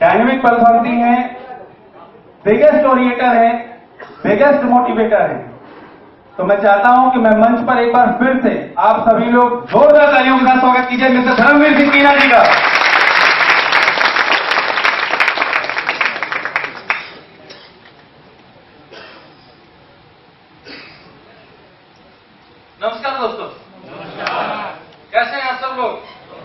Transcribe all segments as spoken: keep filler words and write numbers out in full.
Dynamic personality हैं, biggest orator हैं, biggest motivator हैं। तो मैं चाहता हूं कि मैं मंच पर एक बार फिर से आप सभी लोग जोरदार तालियों के साथ स्वागत कीजिए मिस्टर धर्मवीर सिंह मीना जी का। नमस्कार दोस्तों। कैसे हैं आप सब लोग?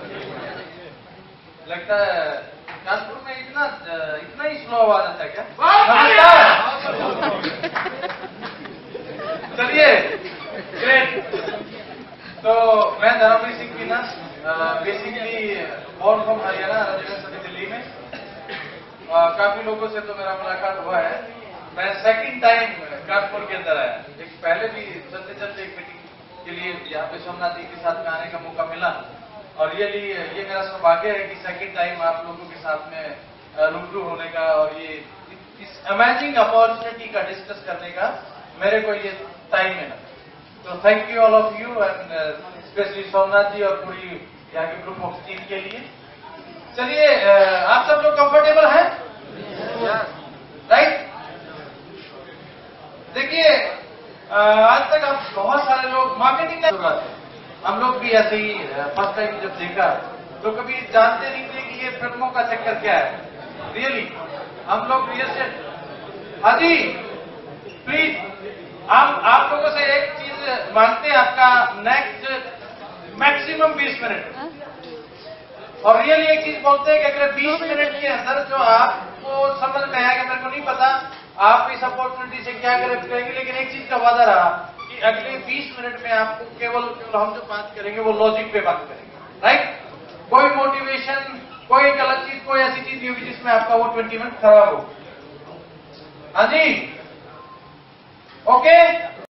लगता है कानपुर में इतना इतना ही स्लो आवाज आता है क्या? नमस्कार। चलिए, ग्रेट। तो मैं Dharmveer Singh Meena, basically born from Haryana, residence अभी दिल्ली में। आ, काफी लोगों से तो मेरा मुलाकात हुआ है। मैं सेकंड टाइम कानपुर के अंदर आया। एक पहले भी चलते चलते एक मीटिंग के लिए यहाँ पे सोमनाथ जी के साथ में आने का मौका मिला, और रियली ये मेरा सौभाग्य है कि सेकंड टाइम आप लोगों के साथ में रूबरू होने का और ये इस अमेजिंग अपॉर्चुनिटी का डिस्कस करने का मेरे को ये टाइम है। तो thank you all of you and specially Somnath ji और पूरी यहाँ के ग्रुप ऑफ टीम के लिए। चलिए, आप सब लोग कंफर्टेबल हैं? राइट। देखिए, आज तक आप बहुत सारे लोग मार्केटिंग का शुरुआत है, हम लोग भी ऐसे ही फर्स्ट टाइम जब देखा तो कभी जानते नहीं थे कि ये फिल्मों का चक्कर क्या है। रियली हम लोग रियल एस्टेट। हाँ जी, प्लीज हम आप लोगों से एक चीज मांगते हैं, आपका नेक्स्ट मैक्सिमम बीस मिनट। और रियली एक चीज बोलते हैं कि अगर बीस मिनट के अंदर जो आपको समझ में आया कि मेरे को नहीं पता आप इस अपॉर्चुनिटी से क्या करेंगे, लेकिन एक चीज का वादा रहा कि अगले बीस मिनट में आपको केवल केवल हम जो बात करेंगे वो लॉजिक पे बात करेंगे। राइट। कोई मोटिवेशन, कोई गलत चीज, कोई ऐसी चीज नहीं होगी जिसमें आपका वो ट्वेंटी मिनट खराब हो। हाँ जी, ओके।